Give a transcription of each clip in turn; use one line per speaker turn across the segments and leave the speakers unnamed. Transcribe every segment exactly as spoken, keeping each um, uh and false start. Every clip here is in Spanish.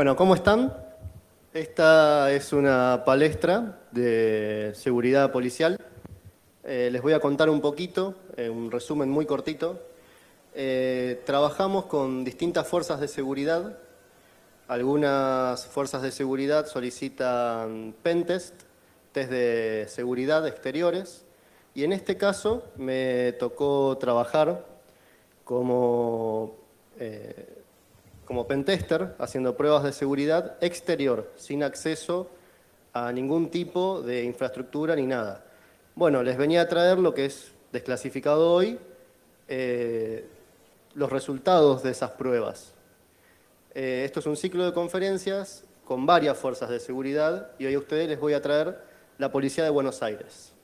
Bueno, ¿cómo están? Esta es una palestra de seguridad policial. Eh, les voy a contar un poquito, eh, un resumen muy cortito. Eh, trabajamos con distintas fuerzas de seguridad. Algunas fuerzas de seguridad solicitan pentest, test de seguridad exteriores, y en este caso me tocó trabajar como, eh, como pentester, haciendo pruebas de seguridad exterior, sin acceso a ningún tipo de infraestructura ni nada. Bueno, les venía a traer lo que es desclasificado hoy, eh, los resultados de esas pruebas. Eh, esto es un ciclo de conferencias con varias fuerzas de seguridad y hoy a ustedes les voy a traer la Policía de Buenos Aires.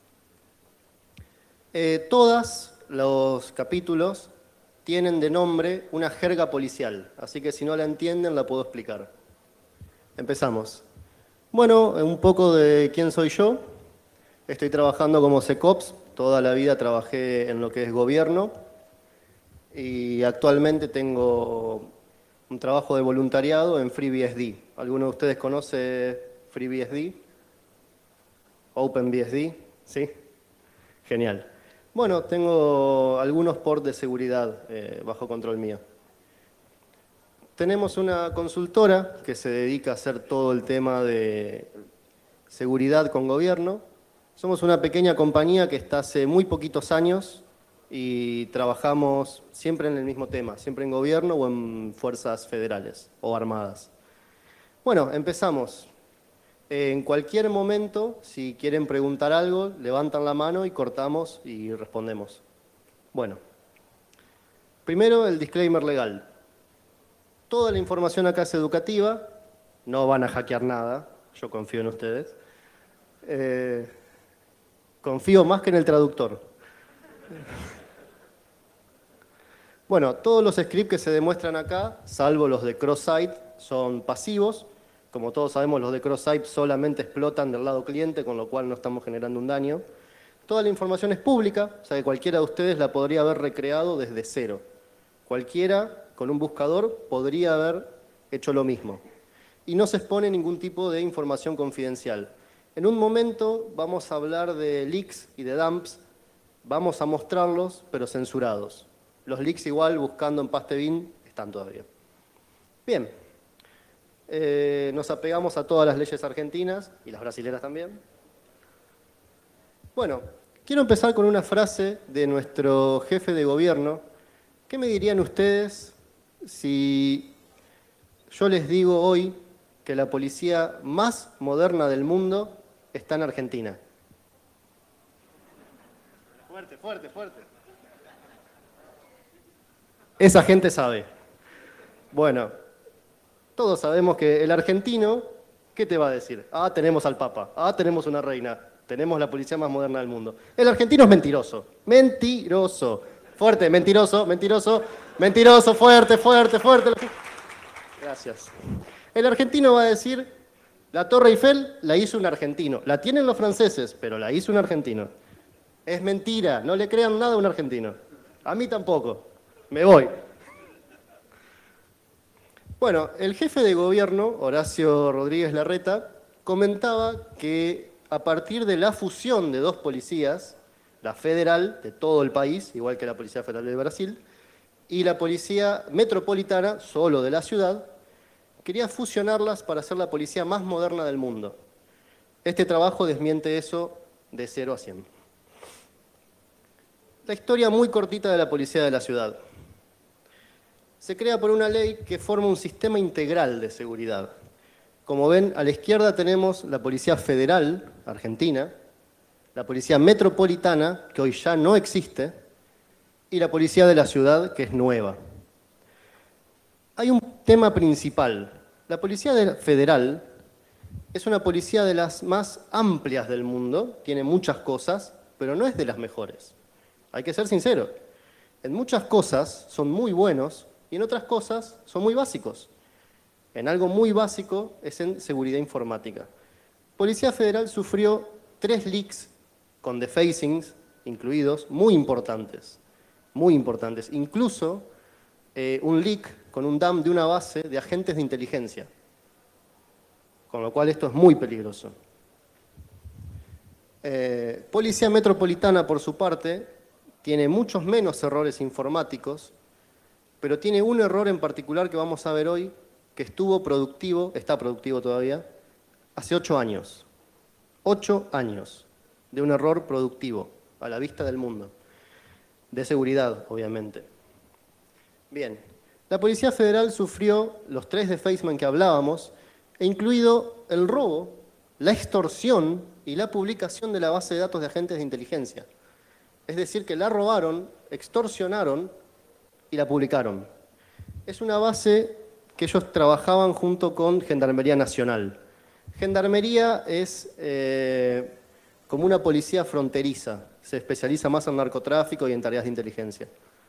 Eh, todos los capítulos tienen de nombre una jerga policial, así que si no la entienden la puedo explicar. Empezamos. Bueno, un poco de quién soy yo. Estoy trabajando como SecOps, toda la vida trabajé en lo que es gobierno y actualmente tengo un trabajo de voluntariado en FreeBSD. ¿Alguno de ustedes conoce FreeBSD? OpenBSD, ¿sí? Genial. Bueno, tengo algunos ports de seguridad eh, bajo control mío. Tenemos una consultora que se dedica a hacer todo el tema de seguridad con gobierno. Somos una pequeña compañía que está hace muy poquitos años y trabajamos siempre en el mismo tema, siempre en gobierno o en fuerzas federales o armadas. Bueno, empezamos. En cualquier momento, si quieren preguntar algo, levantan la mano y cortamos y respondemos. Bueno, primero el disclaimer legal. Toda la información acá es educativa, no van a hackear nada, yo confío en ustedes. Eh, confío más que en el traductor. Bueno, todos los scripts que se demuestran acá, salvo los de cross-site, son pasivos. Como todos sabemos, los de cross-site solamente explotan del lado cliente, con lo cual no estamos generando un daño. Toda la información es pública, o sea que cualquiera de ustedes la podría haber recreado desde cero. Cualquiera con un buscador podría haber hecho lo mismo. Y no se expone ningún tipo de información confidencial. En un momento vamos a hablar de leaks y de dumps. Vamos a mostrarlos, pero censurados. Los leaks igual, buscando en Pastebin, están todavía. Bien. Eh, nos apegamos a todas las leyes argentinas y las brasileras también. Bueno, quiero empezar con una frase de nuestro jefe de gobierno. ¿Qué me dirían ustedes si yo les digo hoy que la policía más moderna del mundo está en Argentina? Fuerte, fuerte, fuerte. Esa gente sabe. Bueno, todos sabemos que el argentino, ¿qué te va a decir? Ah, tenemos al Papa, ah, tenemos una reina, tenemos la policía más moderna del mundo. El argentino es mentiroso, mentiroso. Fuerte, mentiroso, mentiroso, mentiroso, fuerte, fuerte, fuerte. Gracias. El argentino va a decir, la Torre Eiffel la hizo un argentino. La tienen los franceses, pero la hizo un argentino. Es mentira, no le crean nada a un argentino. A mí tampoco. Me voy. Bueno, el jefe de gobierno, Horacio Rodríguez Larreta, comentaba que a partir de la fusión de dos policías, la federal de todo el país, igual que la Policía Federal de Brasil, y la Policía Metropolitana, solo de la ciudad, quería fusionarlas para ser la policía más moderna del mundo. Este trabajo desmiente eso de cero a cien. La historia muy cortita de la Policía de la Ciudad. Se crea por una ley que forma un sistema integral de seguridad. Como ven, a la izquierda tenemos la Policía Federal, Argentina, la Policía Metropolitana, que hoy ya no existe, y la Policía de la Ciudad, que es nueva. Hay un tema principal. La Policía Federal es una policía de las más amplias del mundo, tiene muchas cosas, pero no es de las mejores. Hay que ser sincero. En muchas cosas son muy buenos, y en otras cosas son muy básicos. En algo muy básico es en seguridad informática. Policía Federal sufrió tres leaks con defacings incluidos, muy importantes. Muy importantes. Incluso eh, un leak con un dump de una base de agentes de inteligencia. Con lo cual esto es muy peligroso. Eh, Policía Metropolitana, por su parte, tiene muchos menos errores informáticos, pero tiene un error en particular que vamos a ver hoy, que estuvo productivo, está productivo todavía, hace ocho años. Ocho años de un error productivo, a la vista del mundo. De seguridad, obviamente. Bien, la Policía Federal sufrió los tres defacements que hablábamos, e incluido el robo, la extorsión y la publicación de la base de datos de agentes de inteligencia. Es decir, que la robaron, extorsionaron y la publicaron. Es una base que ellos trabajaban junto con Gendarmería Nacional. Gendarmería es eh, como una policía fronteriza, se especializa más en narcotráfico y en tareas de inteligencia.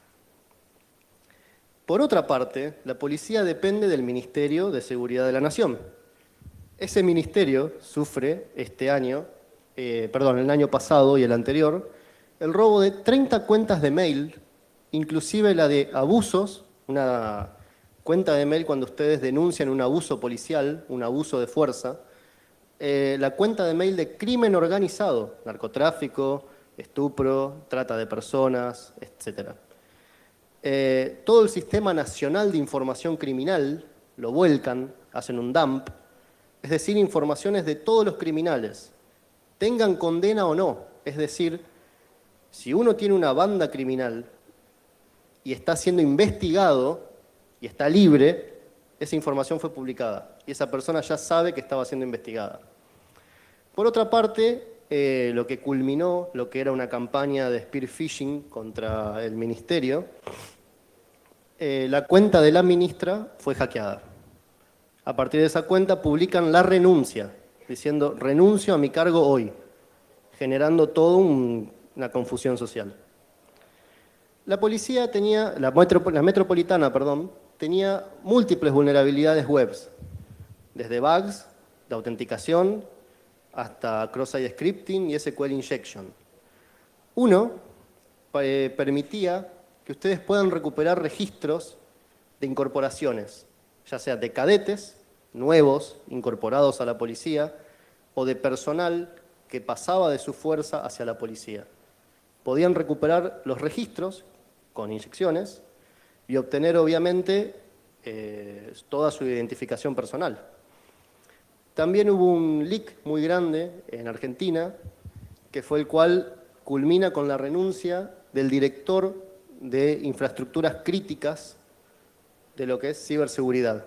Por otra parte, la policía depende del Ministerio de Seguridad de la Nación. Ese ministerio sufre este año, eh, perdón, el año pasado y el anterior, el robo de treinta cuentas de mail, inclusive la de abusos, una cuenta de mail cuando ustedes denuncian un abuso policial, un abuso de fuerza, eh, la cuenta de mail de crimen organizado, narcotráfico, estupro, trata de personas, etcétera. Eh, todo el Sistema Nacional de Información Criminal lo vuelcan, hacen un dump, es decir, informaciones de todos los criminales, tengan condena o no. Es decir, si uno tiene una banda criminal y está siendo investigado y está libre, esa información fue publicada y esa persona ya sabe que estaba siendo investigada. Por otra parte, eh, lo que culminó, lo que era una campaña de spear phishing contra el ministerio, eh, la cuenta de la ministra fue hackeada. A partir de esa cuenta publican la renuncia, diciendo renuncio a mi cargo hoy, generando toda un, una confusión social. La policía tenía, la, metro, la metropolitana, perdón, tenía múltiples vulnerabilidades webs, desde bugs de autenticación hasta cross-site scripting y S Q L injection. Uno eh, permitía que ustedes puedan recuperar registros de incorporaciones, ya sea de cadetes nuevos incorporados a la policía o de personal que pasaba de su fuerza hacia la policía. Podían recuperar los registros con inyecciones y obtener obviamente eh, toda su identificación personal. También hubo un leak muy grande en Argentina, que fue el cual culmina con la renuncia del director de infraestructuras críticas de lo que es ciberseguridad.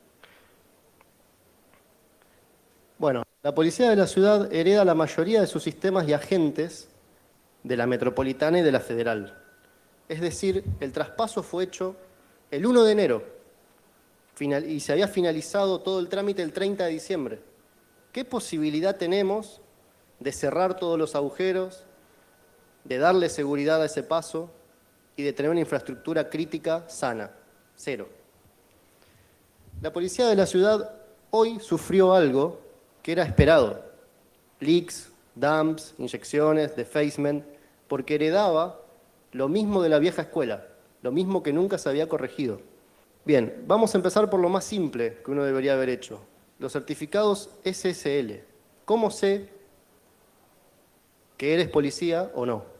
Bueno, la policía de la ciudad hereda la mayoría de sus sistemas y agentes de la metropolitana y de la federal. Es decir, el traspaso fue hecho el uno de enero y se había finalizado todo el trámite el treinta de diciembre. ¿Qué posibilidad tenemos de cerrar todos los agujeros, de darle seguridad a ese paso y de tener una infraestructura crítica sana? Cero. La policía de la ciudad hoy sufrió algo que era esperado. Leaks, dumps, inyecciones, defacement, porque heredaba lo mismo de la vieja escuela, lo mismo que nunca se había corregido. Bien, vamos a empezar por lo más simple que uno debería haber hecho. Los certificados S S L. ¿Cómo sé que eres policía o no?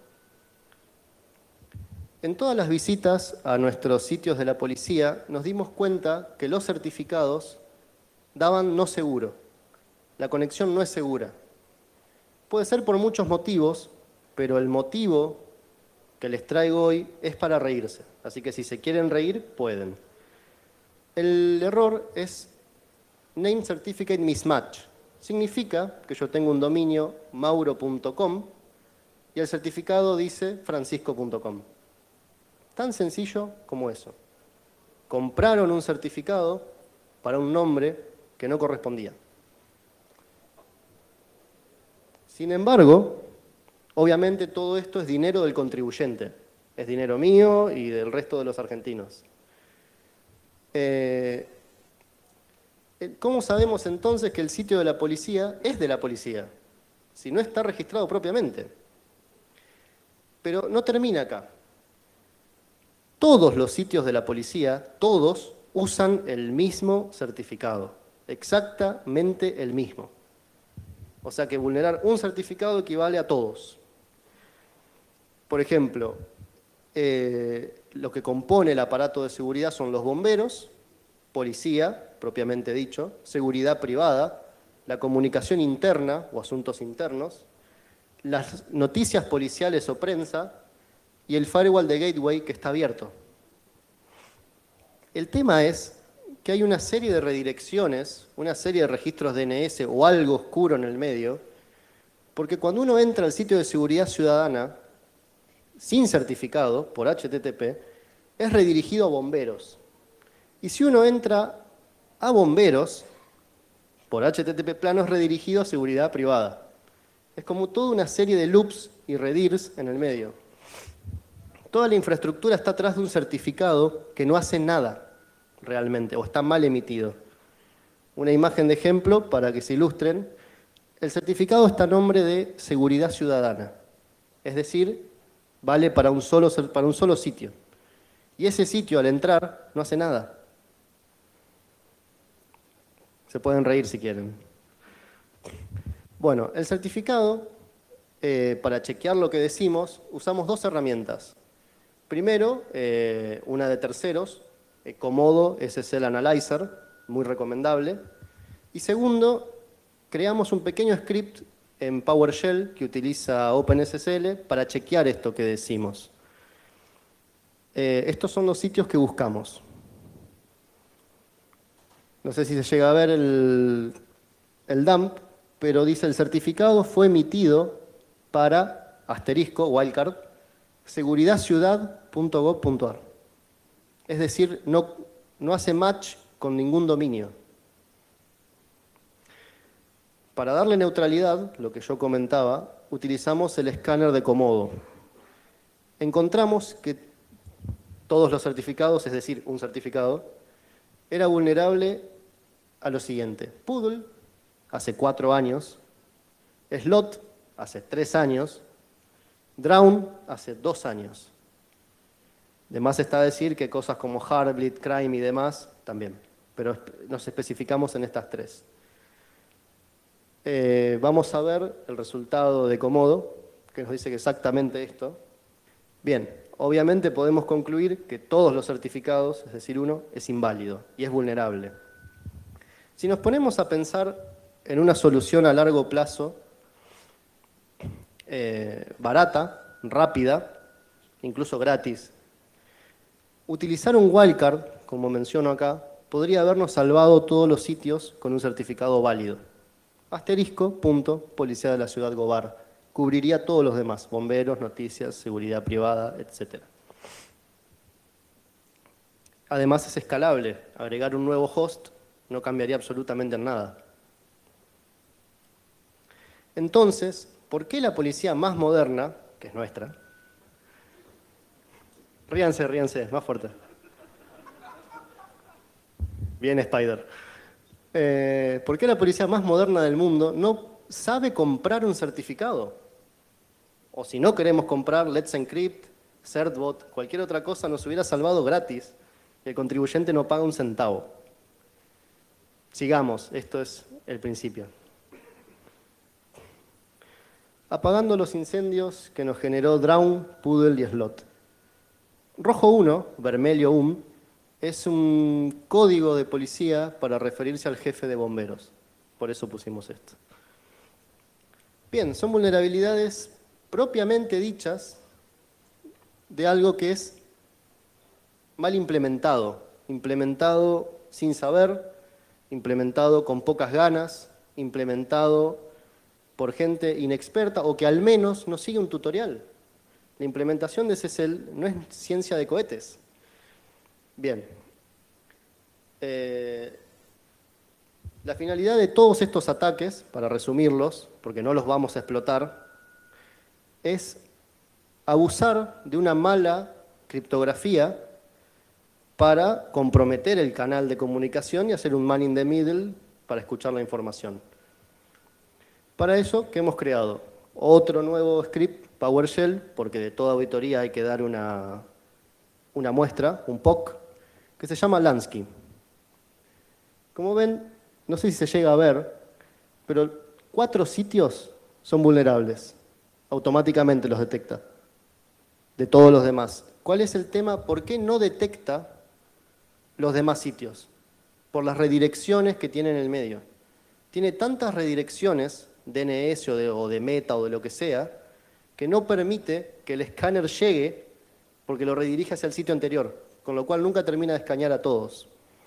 En todas las visitas a nuestros sitios de la policía nos dimos cuenta que los certificados daban no seguro. La conexión no es segura. Puede ser por muchos motivos, pero el motivo que les traigo hoy es para reírse. Así que si se quieren reír, pueden. El error es Name Certificate Mismatch. Significa que yo tengo un dominio mauro punto com y el certificado dice francisco punto com. Tan sencillo como eso. Compraron un certificado para un nombre que no correspondía. Sin embargo, obviamente todo esto es dinero del contribuyente. Es dinero mío y del resto de los argentinos. Eh, ¿Cómo sabemos entonces que el sitio de la policía es de la policía? Si no está registrado propiamente. Pero no termina acá. Todos los sitios de la policía, todos, usan el mismo certificado, exactamente el mismo. O sea que vulnerar un certificado equivale a todos. Por ejemplo, eh, lo que compone el aparato de seguridad son los bomberos, policía, propiamente dicho, seguridad privada, la comunicación interna o asuntos internos, las noticias policiales o prensa y el firewall de gateway que está abierto. El tema es que hay una serie de redirecciones, una serie de registros D N S o algo oscuro en el medio, porque cuando uno entra al sitio de seguridad ciudadana sin certificado por H T T P, es redirigido a bomberos. Y si uno entra a bomberos, por H T T P plano es redirigido a seguridad privada. Es como toda una serie de loops y redirs en el medio. Toda la infraestructura está atrás de un certificado que no hace nada realmente, o está mal emitido. Una imagen de ejemplo para que se ilustren. El certificado está a nombre de seguridad ciudadana, es decir, vale para un solo, para un solo sitio. Y ese sitio al entrar no hace nada. Se pueden reír si quieren. Bueno, el certificado, eh, para chequear lo que decimos, usamos dos herramientas. Primero, eh, una de terceros, eh, Comodo S S L Analyzer, muy recomendable. Y segundo, creamos un pequeño script en PowerShell que utiliza OpenSSL para chequear esto que decimos. Eh, estos son los sitios que buscamos. No sé si se llega a ver el, el dump, pero dice el certificado fue emitido para, asterisco, wildcard, seguridad ciudad punto gov punto ar. Es decir, no, no hace match con ningún dominio. Para darle neutralidad, lo que yo comentaba, utilizamos el escáner de Comodo. Encontramos que todos los certificados, es decir, un certificado, era vulnerable a lo siguiente. Poodle, hace cuatro años. Slot, hace tres años. Drown, hace dos años. De más está decir que cosas como Heartbleed, Crime y demás, también. Pero nos especificamos en estas tres. Eh, vamos a ver el resultado de Comodo, que nos dice que exactamente esto. Bien, obviamente podemos concluir que todos los certificados, es decir, uno, es inválido y es vulnerable. Si nos ponemos a pensar en una solución a largo plazo, eh, barata, rápida, incluso gratis, utilizar un wildcard, como menciono acá, podría habernos salvado todos los sitios con un certificado válido. Asterisco, punto, Policía de la Ciudad Gobar. Cubriría todos los demás, bomberos, noticias, seguridad privada, etcétera. Además es escalable. Agregar un nuevo host no cambiaría absolutamente nada. Entonces, ¿por qué la policía más moderna, que es nuestra? Ríanse, ríanse, más fuerte. Bien, Spider. Eh, ¿Por qué la policía más moderna del mundo no sabe comprar un certificado? O si no queremos comprar Let's Encrypt, Certbot, cualquier otra cosa nos hubiera salvado gratis y el contribuyente no paga un centavo. Sigamos, esto es el principio. Apagando los incendios que nos generó Drown, Poodle y Slot. Rojo uno, vermelho uno, es un código de policía para referirse al jefe de bomberos. Por eso pusimos esto. Bien, son vulnerabilidades propiamente dichas de algo que es mal implementado. Implementado sin saber, implementado con pocas ganas, implementado por gente inexperta o que al menos no sigue un tutorial. La implementación de S S L no es ciencia de cohetes. Bien. Eh, la finalidad de todos estos ataques, para resumirlos, porque no los vamos a explotar, es abusar de una mala criptografía para comprometer el canal de comunicación y hacer un man in the middle para escuchar la información. Para eso, ¿qué hemos creado? Otro nuevo script, PowerShell, porque de toda auditoría hay que dar una, una muestra, un P O C, que se llama Lansky. Como ven, no sé si se llega a ver, pero cuatro sitios son vulnerables. Automáticamente los detecta, de todos los demás. ¿Cuál es el tema? ¿Por qué no detecta los demás sitios? Por las redirecciones que tiene en el medio. Tiene tantas redirecciones, D N S o de, o de meta o de lo que sea, que no permite que el escáner llegue porque lo redirige hacia el sitio anterior, con lo cual nunca termina de escanear a todos.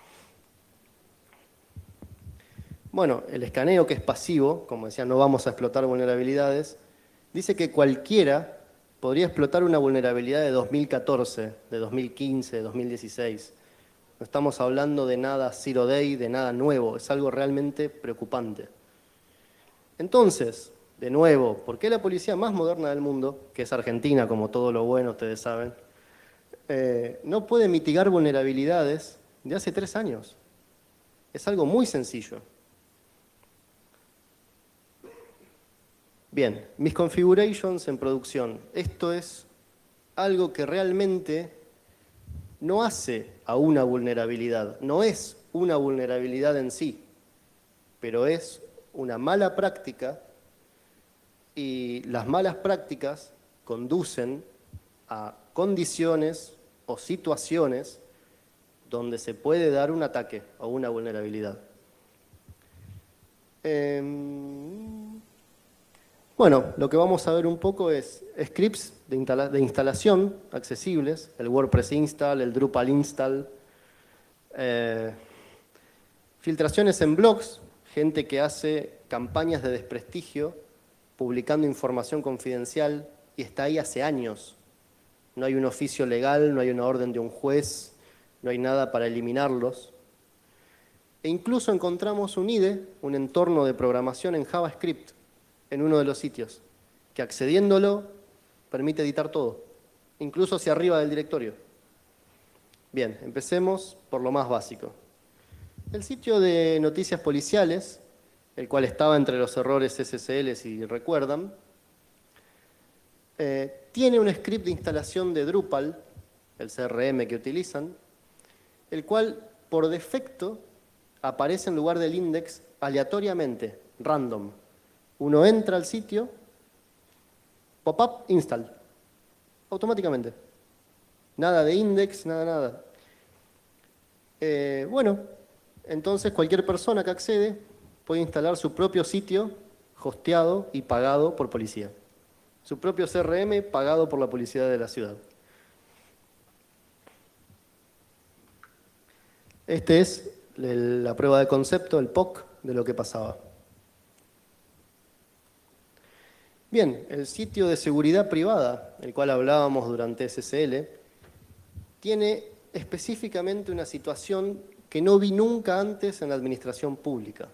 Bueno, el escaneo, que es pasivo, como decía, no vamos a explotar vulnerabilidades, dice que cualquiera podría explotar una vulnerabilidad de dos mil catorce, de dos mil quince, de dos mil dieciséis. No estamos hablando de nada zero day, de nada nuevo, es algo realmente preocupante. Entonces, de nuevo, ¿por qué la policía más moderna del mundo, que es Argentina, como todo lo bueno ustedes saben, eh, no puede mitigar vulnerabilidades de hace tres años? Es algo muy sencillo. Bien, mis configurations en producción. Esto es algo que realmente no hace a una vulnerabilidad, no es una vulnerabilidad en sí, pero es una mala práctica, y las malas prácticas conducen a condiciones o situaciones donde se puede dar un ataque o una vulnerabilidad. Eh, bueno, lo que vamos a ver un poco es scripts de, instala de instalación accesibles, el WordPress install, el Drupal install, eh, filtraciones en blogs, gente que hace campañas de desprestigio publicando información confidencial y está ahí hace años. No hay un oficio legal, no hay una orden de un juez, no hay nada para eliminarlos. E incluso encontramos un I D E, un entorno de programación en JavaScript, en uno de los sitios, que accediéndolo permite editar todo, incluso hacia arriba del directorio. Bien, empecemos por lo más básico. El sitio de noticias policiales, el cual estaba entre los errores S S L, si recuerdan, eh, tiene un script de instalación de Drupal, el C R M que utilizan, el cual por defecto aparece en lugar del index aleatoriamente, random. Uno entra al sitio, pop-up, install, automáticamente. Nada de index, nada, nada. Eh, bueno, entonces cualquier persona que accede puede instalar su propio sitio hosteado y pagado por policía. Su propio C R M pagado por la policía de la ciudad. Este es la prueba de concepto, el P O C, de lo que pasaba. Bien, el sitio de seguridad privada, el cual hablábamos durante S S L, tiene específicamente una situación que no vi nunca antes en la administración pública.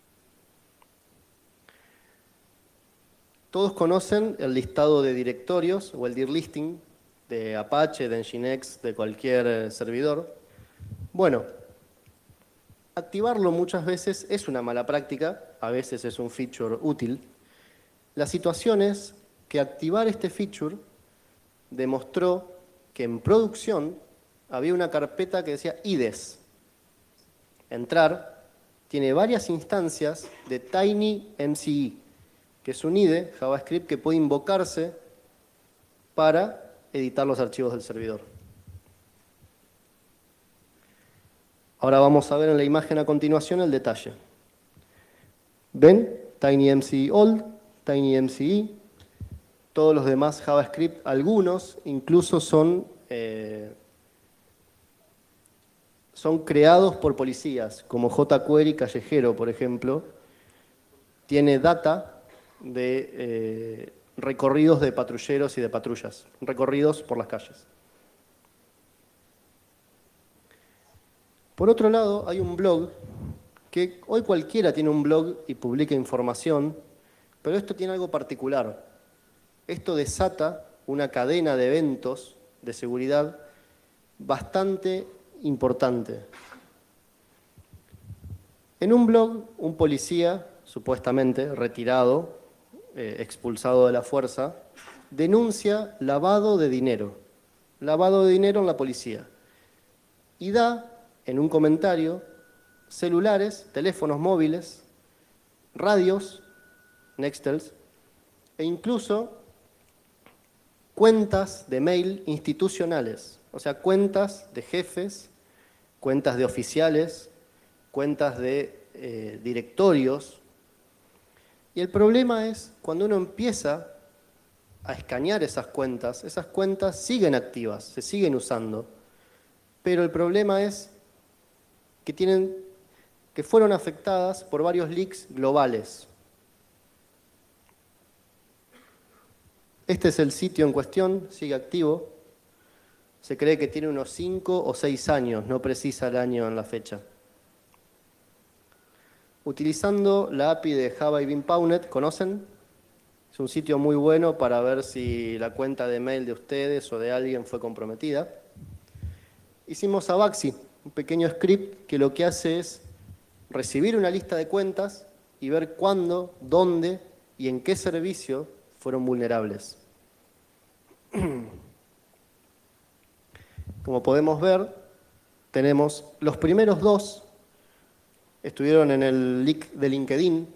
Todos conocen el listado de directorios o el dir listing de Apache, de Nginx, de cualquier servidor. Bueno, activarlo muchas veces es una mala práctica, a veces es un feature útil. La situación es que activar este feature demostró que en producción había una carpeta que decía I D E S. Entrar tiene varias instancias de TinyMCE, que es un I D E JavaScript que puede invocarse para editar los archivos del servidor. Ahora vamos a ver en la imagen a continuación el detalle. ¿Ven? TinyMCE old, TinyMCE, todos los demás JavaScript, algunos incluso son, eh, son creados por policías, como jQuery callejero, por ejemplo, tiene data de eh, recorridos de patrulleros y de patrullas, recorridos por las calles. Por otro lado, hay un blog, que hoy cualquiera tiene un blog y publica información, pero esto tiene algo particular. Esto desata una cadena de eventos de seguridad bastante importante. En un blog, un policía, supuestamente retirado, eh, expulsado de la fuerza, denuncia lavado de dinero. Lavado de dinero en la policía. Y da, en un comentario, celulares, teléfonos móviles, radios, Nextels, e incluso cuentas de mail institucionales, o sea, cuentas de jefes, cuentas de oficiales, cuentas de eh, directorios. Y el problema es cuando uno empieza a escanear esas cuentas, esas cuentas siguen activas, se siguen usando, pero el problema es que, tienen, que fueron afectadas por varios leaks globales. Este es el sitio en cuestión, sigue activo. Se cree que tiene unos cinco o seis años, no precisa el año en la fecha. Utilizando la A P I de Java y Bean Pawnet, ¿conocen? Es un sitio muy bueno para ver si la cuenta de mail de ustedes o de alguien fue comprometida. Hicimos Abaxi, un pequeño script que lo que hace es recibir una lista de cuentas y ver cuándo, dónde y en qué servicio fueron vulnerables. Como podemos ver, tenemos los primeros dos, estuvieron en el leak de LinkedIn,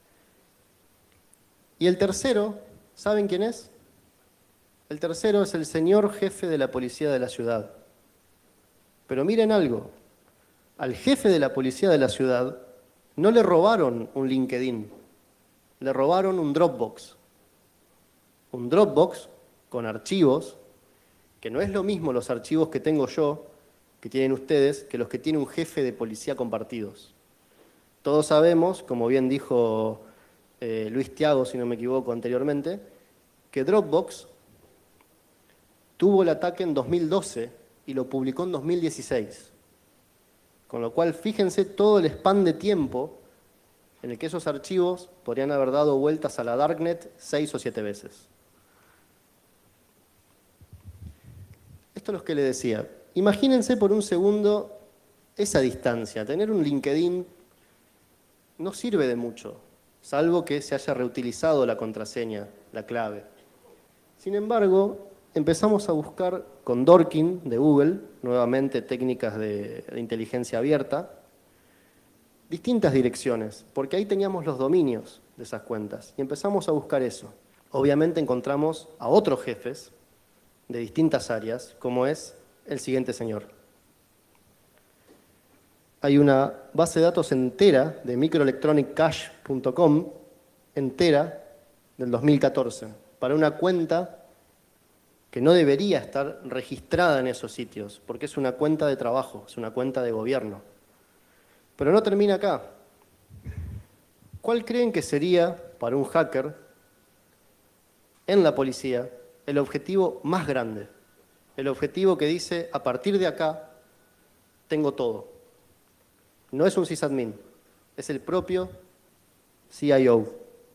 y el tercero, ¿saben quién es? El tercero es el señor jefe de la policía de la ciudad. Pero miren algo, al jefe de la policía de la ciudad no le robaron un LinkedIn, le robaron un Dropbox. Un Dropbox con archivos, que no es lo mismo los archivos que tengo yo, que tienen ustedes, que los que tiene un jefe de policía compartidos. Todos sabemos, como bien dijo eh, Luis Thiago, si no me equivoco anteriormente, que Dropbox tuvo el ataque en dos mil doce y lo publicó en dos mil dieciséis. Con lo cual, fíjense todo el span de tiempo en el que esos archivos podrían haber dado vueltas a la Darknet seis o siete veces. Esto es lo que les decía. Imagínense por un segundo esa distancia. Tener un LinkedIn no sirve de mucho, salvo que se haya reutilizado la contraseña, la clave. Sin embargo, empezamos a buscar con Dorkin de Google, nuevamente técnicas de, de inteligencia abierta, distintas direcciones, porque ahí teníamos los dominios de esas cuentas, y empezamos a buscar eso. Obviamente encontramos a otros jefes de distintas áreas, como es el siguiente señor. Hay una base de datos entera de microelectronic cache punto com, entera, del dos mil catorce, para una cuenta que no debería estar registrada en esos sitios, porque es una cuenta de trabajo, es una cuenta de gobierno. Pero no termina acá. ¿Cuál creen que sería, para un hacker, en la policía, el objetivo más grande? El objetivo que dice, a partir de acá, tengo todo. No es un sysadmin, es el propio C I O.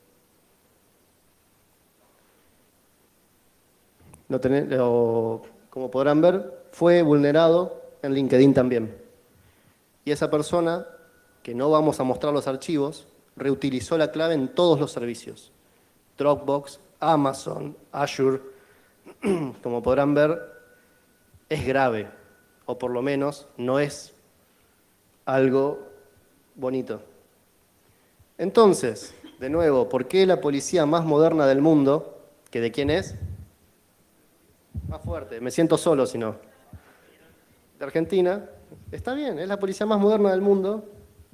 Lo ten, lo, como podrán ver, fue vulnerado en LinkedIn también. Y esa persona, que no vamos a mostrar los archivos, reutilizó la clave en todos los servicios. Dropbox, Amazon, Azure. Como podrán ver, es grave, o por lo menos no es algo bonito. Entonces, de nuevo, ¿por qué la policía más moderna del mundo, que de quién es? Más fuerte, me siento solo si no. De Argentina, está bien, es la policía más moderna del mundo.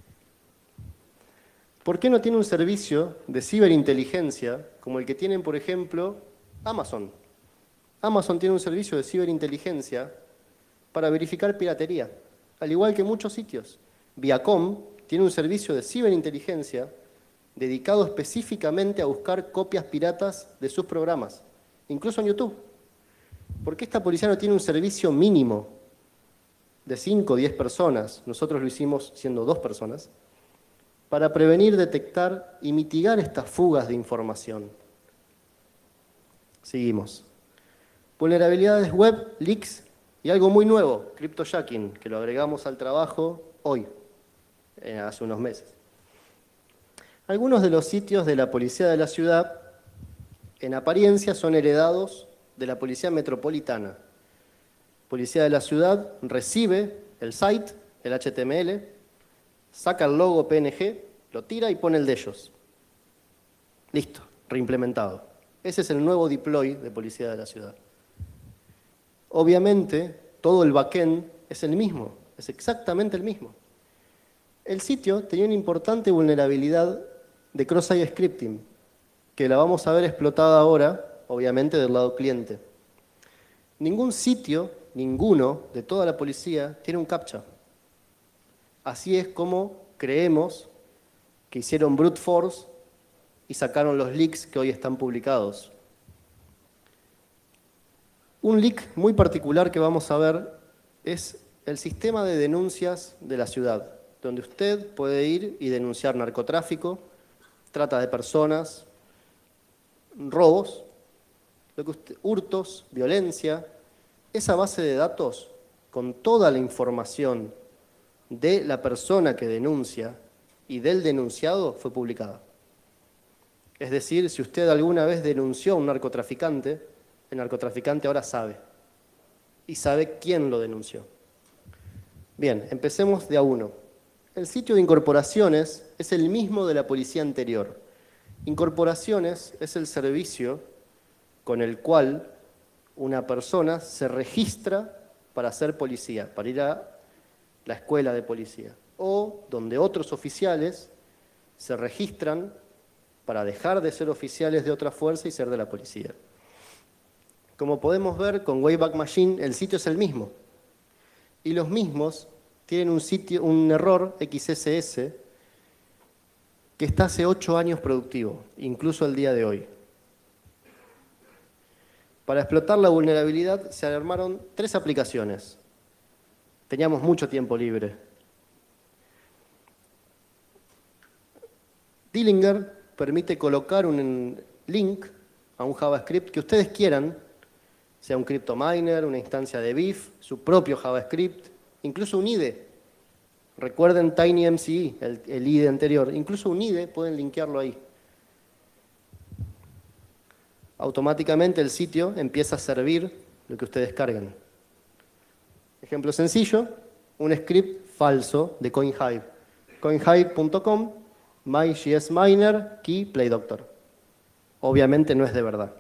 ¿Por qué no tiene un servicio de ciberinteligencia como el que tienen, por ejemplo, Amazon? Amazon tiene un servicio de ciberinteligencia para verificar piratería, al igual que muchos sitios. Viacom tiene un servicio de ciberinteligencia dedicado específicamente a buscar copias piratas de sus programas, incluso en YouTube. ¿Por qué esta policía no tiene un servicio mínimo de cinco o diez personas? Nosotros lo hicimos siendo dos personas, para prevenir, detectar y mitigar estas fugas de información. Seguimos. Vulnerabilidades web, leaks y algo muy nuevo, cryptojacking, que lo agregamos al trabajo hoy, eh, hace unos meses. Algunos de los sitios de la policía de la ciudad, en apariencia, son heredados de la policía metropolitana. Policía de la ciudad recibe el site, el H T M L, saca el logo P N G, lo tira y pone el de ellos. Listo, reimplementado. Ese es el nuevo deploy de policía de la ciudad. Obviamente, todo el backend es el mismo, es exactamente el mismo. El sitio tenía una importante vulnerabilidad de cross-site scripting, que la vamos a ver explotada ahora, obviamente, del lado cliente. Ningún sitio, ninguno de toda la policía tiene un captcha. Así es como creemos que hicieron brute force y sacaron los leaks que hoy están publicados. Un leak muy particular que vamos a ver es el sistema de denuncias de la ciudad, donde usted puede ir y denunciar narcotráfico, trata de personas, robos, lo que usted, hurtos, violencia. Esa base de datos, con toda la información de la persona que denuncia y del denunciado, fue publicada. Es decir, si usted alguna vez denunció a un narcotraficante, el narcotraficante ahora sabe, y sabe quién lo denunció. Bien, empecemos de a uno. El sitio de incorporaciones es el mismo de la policía anterior. Incorporaciones es el servicio con el cual una persona se registra para ser policía, para ir a la escuela de policía, o donde otros oficiales se registran para dejar de ser oficiales de otra fuerza y ser de la policía. Como podemos ver, con Wayback Machine el sitio es el mismo. Y los mismos tienen un, sitio, un error X S S que está hace ocho años productivo, incluso el día de hoy. Para explotar la vulnerabilidad se armaron tres aplicaciones. Teníamos mucho tiempo libre. Dillinger permite colocar un link a un JavaScript que ustedes quieran, sea un CryptoMiner, una instancia de B I F, su propio JavaScript, incluso un I D E. Recuerden TinyMCE, el, el I D E anterior. Incluso un I D E pueden linkearlo ahí. Automáticamente el sitio empieza a servir lo que ustedes carguen. Ejemplo sencillo, un script falso de CoinHive. coinhive punto com, myjsminer, key, playdoctor. Obviamente no es de verdad.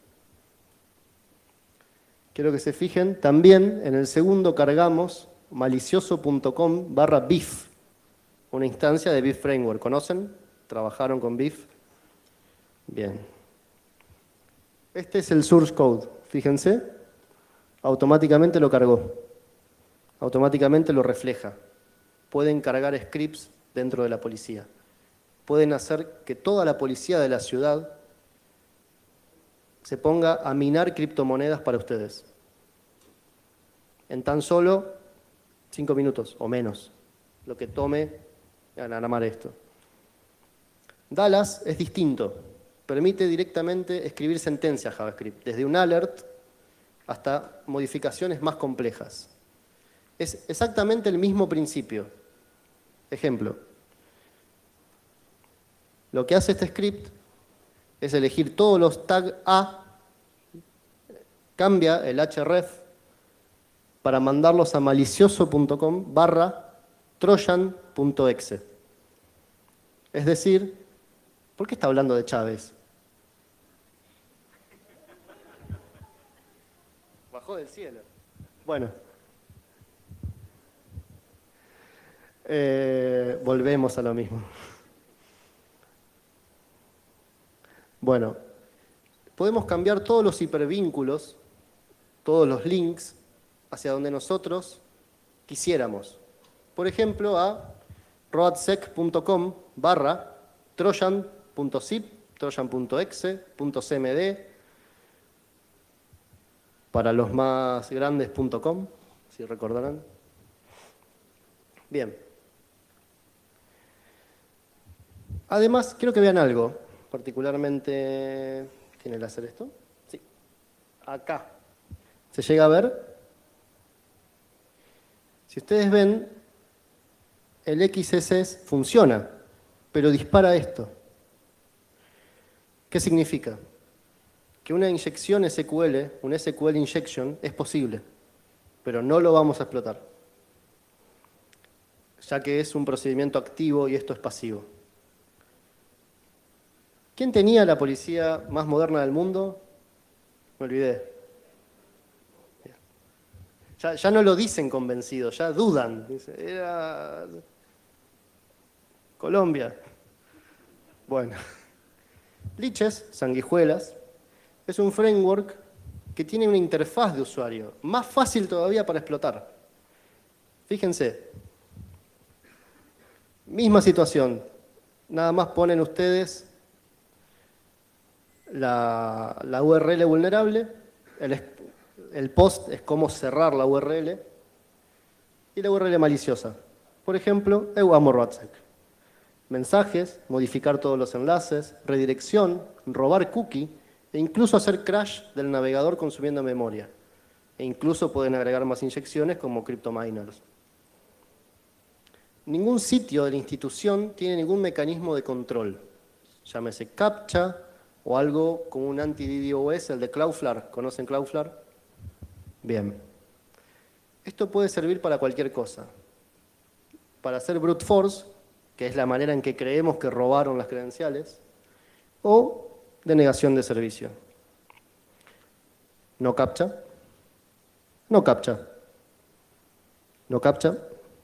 Quiero que se fijen, también en el segundo cargamos malicioso punto com barra B I F, una instancia de B I F Framework. ¿Conocen? ¿Trabajaron con B I F? Bien. Este es el source code, fíjense. Automáticamente lo cargó. Automáticamente lo refleja. Pueden cargar scripts dentro de la policía. Pueden hacer que toda la policía de la ciudad se ponga a minar criptomonedas para ustedes. En tan solo cinco minutos o menos, lo que tome en armar esto. Dallas es distinto. Permite directamente escribir sentencias JavaScript, desde un alert hasta modificaciones más complejas. Es exactamente el mismo principio. Ejemplo. Lo que hace este script es elegir todos los tags A, cambia el href para mandarlos a malicioso punto com barra trojan punto exe. Es decir, ¿por qué está hablando de Chávez? Bajó del cielo. Bueno. Eh, volvemos a lo mismo. Bueno, podemos cambiar todos los hipervínculos, todos los links, hacia donde nosotros quisiéramos. Por ejemplo, a roadsec punto com barra trojan punto zip, trojan punto exe, .cmd, para los más grandes .com, si recordarán. Bien. Además, quiero que vean algo, particularmente... ¿Tiene el láser esto? Sí. Acá. ¿Se llega a ver? Si ustedes ven, el X S S funciona, pero dispara esto. ¿Qué significa? Que una inyección S Q L, un S Q L injection, es posible, pero no lo vamos a explotar. ya que es un procedimiento activo y esto es pasivo. ¿Quién tenía la policía más moderna del mundo? Me olvidé. Ya, ya no lo dicen convencidos, ya dudan. Era Colombia. Bueno. Liches, sanguijuelas, es un framework que tiene una interfaz de usuario, más fácil todavía para explotar. Fíjense, misma situación, nada más ponen ustedes la, la U R L vulnerable, el, el post es cómo cerrar la U R L, y la U R L maliciosa. Por ejemplo, euamorwatsec. Mensajes, modificar todos los enlaces, redirección, robar cookie e incluso hacer crash del navegador consumiendo memoria. E incluso pueden agregar más inyecciones como cryptominers. Ningún sitio de la institución tiene ningún mecanismo de control. Llámese CAPTCHA o algo como un anti-DDoS, el de Cloudflare. ¿Conocen Cloudflare? Bien. Esto puede servir para cualquier cosa. Para hacer brute force, que es la manera en que creemos que robaron las credenciales, o denegación de servicio. No captcha, no captcha, no captcha.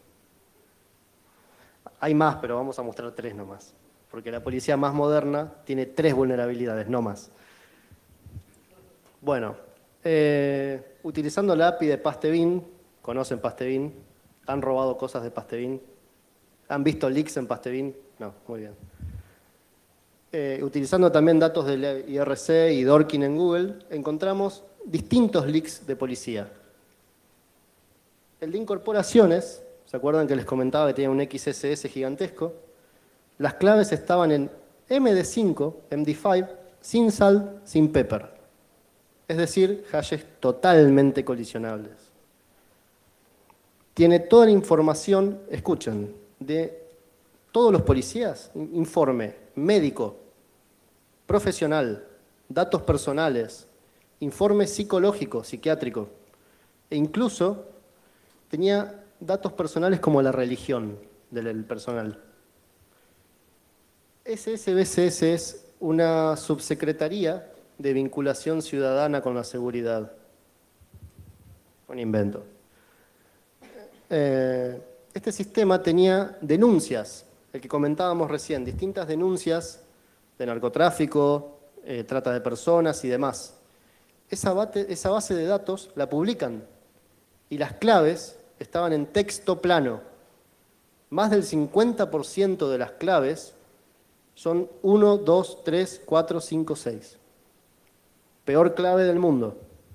Hay más, pero vamos a mostrar tres nomás, porque la policía más moderna tiene tres vulnerabilidades, no más. Bueno, eh, utilizando la A P I de Pastebin, ¿conocen Pastebin? ¿Han robado cosas de Pastebin? ¿Han visto leaks en Pastebin? No, muy bien. Eh, utilizando también datos del I R C y Dorkin en Google, encontramos distintos leaks de policía. El de incorporaciones, ¿se acuerdan que les comentaba que tenía un X S S gigantesco? Las claves estaban en M D cinco, M D cinco, sin salt, sin pepper. Es decir, hashes totalmente colisionables. Tiene toda la información, escuchen, de todos los policías, informe médico, profesional, datos personales, informe psicológico, psiquiátrico, e incluso tenía datos personales como la religión del personal. S S B C S es una subsecretaría de vinculación ciudadana con la seguridad. Un invento. Eh, Este sistema tenía denuncias, el que comentábamos recién, distintas denuncias de narcotráfico, eh, trata de personas y demás. Esa, bate, esa base de datos la publican y las claves estaban en texto plano. Más del cincuenta por ciento de las claves son uno, dos, tres, cuatro, cinco, seis. Peor clave del mundo.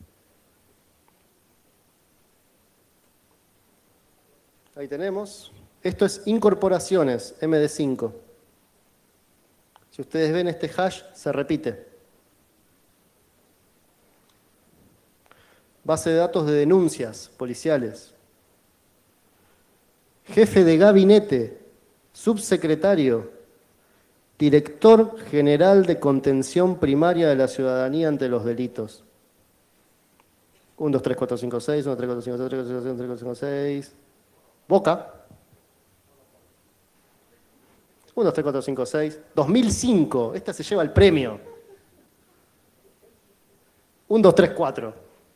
Ahí tenemos. Esto es incorporaciones, M D cinco. Si ustedes ven este hash, se repite. Base de datos de denuncias policiales. Jefe de gabinete, subsecretario, director general de contención primaria de la ciudadanía ante los delitos. uno, dos, tres, cuatro, cinco, seis, uno, tres, cuatro, cinco, seis, tres, cuatro, cinco, seis, tres, cuatro, cinco, seis. Boca. uno, dos, tres, cuatro, cinco, seis. dos mil cinco. Esta se lleva el premio. uno, dos, tres, cuatro.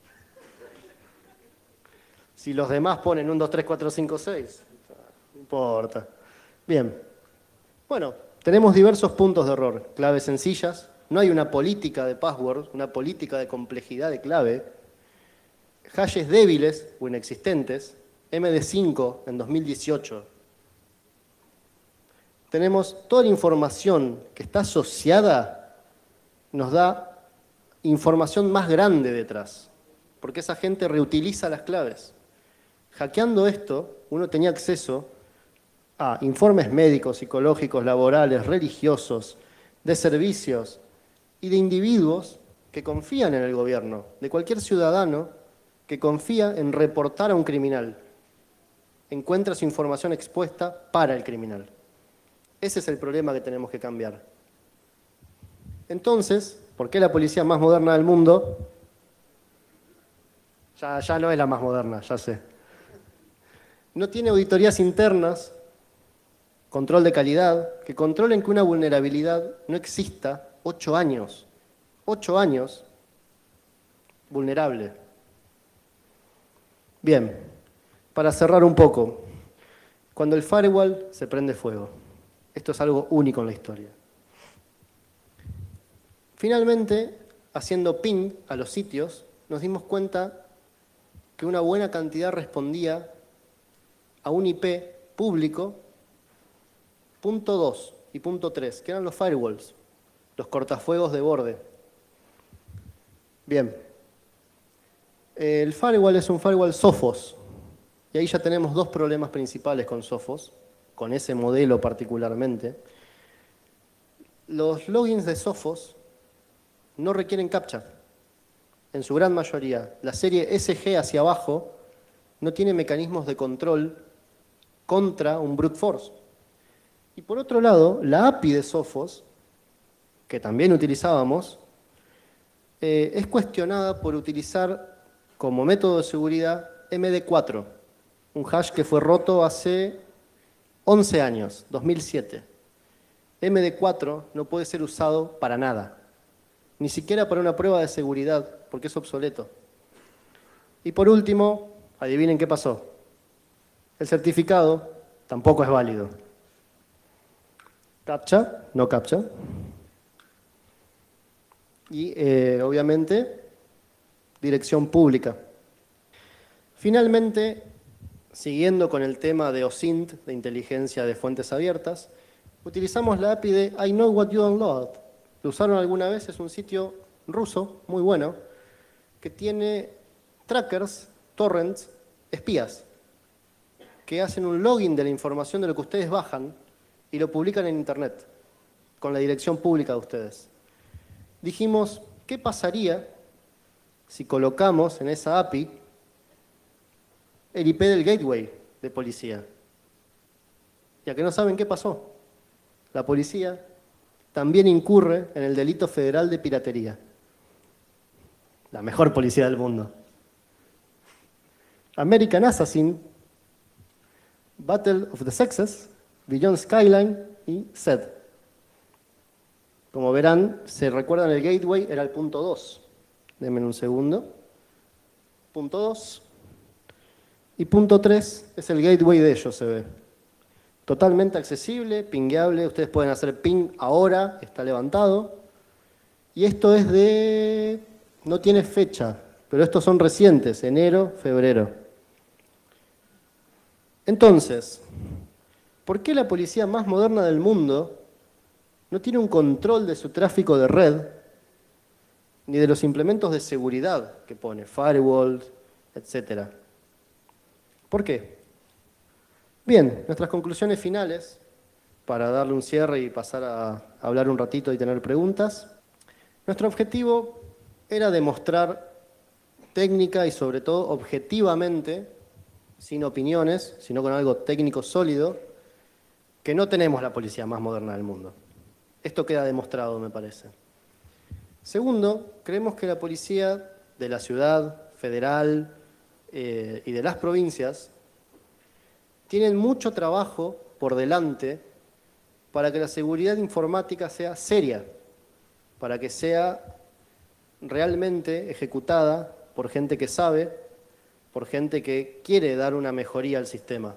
Si los demás ponen uno, dos, tres, cuatro, cinco, seis. No importa. Bien. Bueno, tenemos diversos puntos de error. Claves sencillas. No hay una política de password, una política de complejidad de clave. Hashes débiles o inexistentes. M D cinco en dos mil dieciocho. Tenemos toda la información que está asociada, nos da información más grande detrás, porque esa gente reutiliza las claves. Hackeando esto, uno tenía acceso a informes médicos, psicológicos, laborales, religiosos, de servicios y de individuos que confían en el gobierno, de cualquier ciudadano que confía en reportar a un criminal. Encuentra su información expuesta para el criminal. Ese es el problema que tenemos que cambiar. Entonces, ¿por qué la policía más moderna del mundo? Ya, ya no es la más moderna, ya sé. No tiene auditorías internas control de calidad, que controlen que una vulnerabilidad no exista ocho años. Ocho años vulnerable. Bien, para cerrar un poco, cuando el firewall se prende fuego, esto es algo único en la historia. Finalmente, haciendo ping a los sitios, nos dimos cuenta que una buena cantidad respondía a un I P público, punto dos y punto tres, que eran los firewalls, los cortafuegos de borde. Bien, el firewall es un firewall Sophos, y ahí ya tenemos dos problemas principales con Sophos, con ese modelo particularmente. Los logins de Sophos no requieren captcha, en su gran mayoría. La serie S G hacia abajo no tiene mecanismos de control contra un brute force. Y por otro lado, la A P I de Sophos, que también utilizábamos, eh, es cuestionada por utilizar como método de seguridad M D cuatro, un hash que fue roto hace once años, dos mil siete. M D cuatro no puede ser usado para nada, ni siquiera para una prueba de seguridad, porque es obsoleto. Y por último, adivinen qué pasó. El certificado tampoco es válido. CAPTCHA, no CAPTCHA. Y eh, obviamente, dirección pública. Finalmente, siguiendo con el tema de O S I N T, de inteligencia de fuentes abiertas, utilizamos la A P I de I know what you download. ¿Lo usaron alguna vez? Es un sitio ruso, muy bueno, que tiene trackers, torrents, espías, que hacen un login de la información de lo que ustedes bajan y lo publican en Internet, con la dirección pública de ustedes. Dijimos, ¿qué pasaría si colocamos en esa A P I el I P del gateway de policía? Ya que no saben qué pasó. La policía también incurre en el delito federal de piratería. La mejor policía del mundo. American Assassin, Battle of the Sexes, Beyond Skyline y S E D. Como verán, se recuerdan el gateway, era el punto dos. Denme un segundo. Punto dos. Y punto tres es el gateway de ellos, se ve. Totalmente accesible, pingueable. Ustedes pueden hacer ping ahora, está levantado. Y esto es de... no tiene fecha, pero estos son recientes, enero, febrero. Entonces, ¿por qué la policía más moderna del mundo no tiene un control de su tráfico de red, ni de los implementos de seguridad que pone, firewalls, etcétera? ¿Por qué? Bien, nuestras conclusiones finales, para darle un cierre y pasar a hablar un ratito y tener preguntas. Nuestro objetivo era demostrar técnica y sobre todo objetivamente, sin opiniones, sino con algo técnico sólido, que no tenemos la policía más moderna del mundo. Esto queda demostrado, me parece. Segundo, creemos que la policía de la ciudad, federal eh, y de las provincias tienen mucho trabajo por delante para que la seguridad informática sea seria, para que sea realmente ejecutada por gente que sabe, por gente que quiere dar una mejoría al sistema.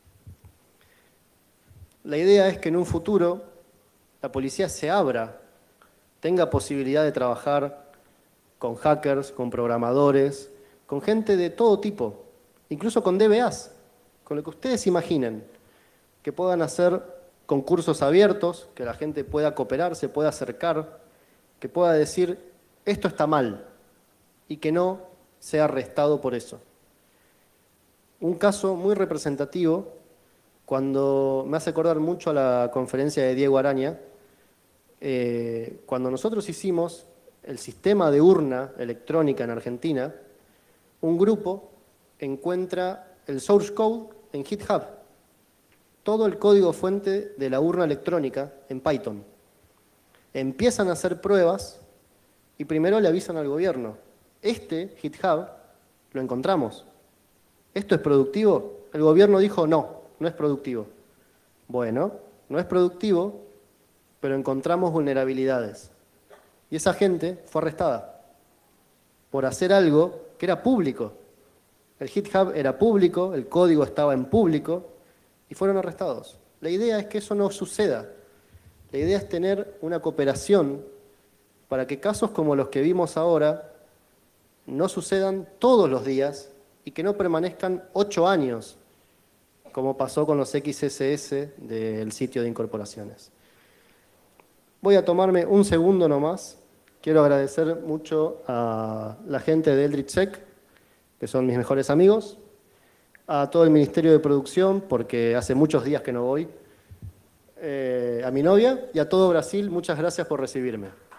La idea es que en un futuro la policía se abra, tenga posibilidad de trabajar con hackers, con programadores, con gente de todo tipo, incluso con D B As, con lo que ustedes imaginen, que puedan hacer concursos abiertos, que la gente pueda cooperar, se pueda acercar, que pueda decir, esto está mal, y que no sea arrestado por eso. Un caso muy representativo, cuando me hace acordar mucho a la conferencia de Diego Araña, eh, cuando nosotros hicimos el sistema de urna electrónica en Argentina, un grupo encuentra el source code en GitHub, todo el código fuente de la urna electrónica en Python. Empiezan a hacer pruebas y primero le avisan al gobierno, este GitHub lo encontramos, ¿esto es productivo? El gobierno dijo no, no es productivo. Bueno, no es productivo, pero encontramos vulnerabilidades. Y esa gente fue arrestada por hacer algo que era público. El GitHub era público, el código estaba en público y fueron arrestados. La idea es que eso no suceda. La idea es tener una cooperación para que casos como los que vimos ahora no sucedan todos los días y que no permanezcan ocho años, como pasó con los X S S del sitio de incorporaciones. Voy a tomarme un segundo nomás. Quiero agradecer mucho a la gente de Eldritch Sec, que son mis mejores amigos, a todo el Ministerio de Producción, porque hace muchos días que no voy, eh, a mi novia y a todo Brasil, muchas gracias por recibirme.